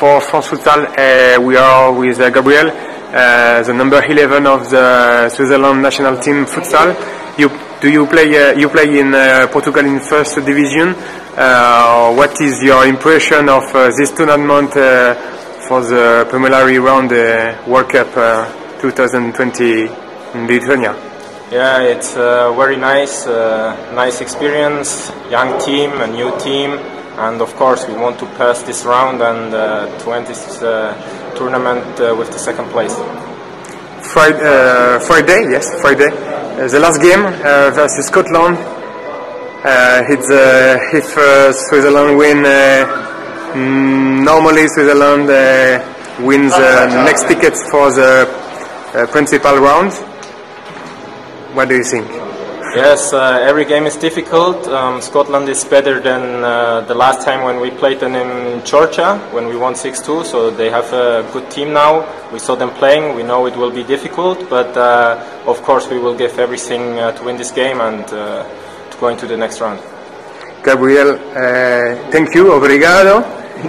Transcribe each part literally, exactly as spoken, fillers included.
for France Futsal. Uh, we are with uh, Gabriel, uh, the number eleven of the Switzerland national team futsal. You do you play uh, you play in uh, Portugal in first division? Uh, what is your impression of uh, this tournament uh, for the preliminary round uh, World Cup uh, twenty twenty in Lithuania? Yeah, it's a very nice, uh, nice experience. Young team, a new team, and of course we want to pass this round and uh, to end this uh, tournament uh, with the second place. Friday, uh, Friday, yes, Friday. Uh, the last game uh, versus Scotland. Uh, it's uh, if uh, Switzerland win, uh, normally Switzerland uh, wins uh, next tickets for the uh, principal round. What do you think? Yes, uh, every game is difficult. Um, Scotland is better than uh, the last time when we played them in Georgia, when we won six two, so they have a good team now. We saw them playing, we know it will be difficult, but uh, of course we will give everything uh, to win this game and uh, to go into the next round. Gabriel, uh, thank you, obrigado. uh,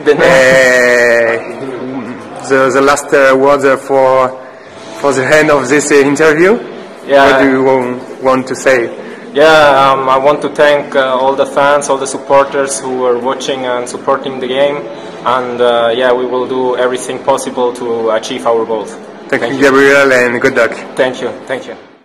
the, the last uh, words uh, for, for the end of this uh, interview. Yeah. What do you want to say? Yeah, um, I want to thank uh, all the fans, all the supporters who are watching and supporting the game, and uh, yeah, we will do everything possible to achieve our goals. Thank, thank you, you, Gabriel, and good luck. Thank you, thank you.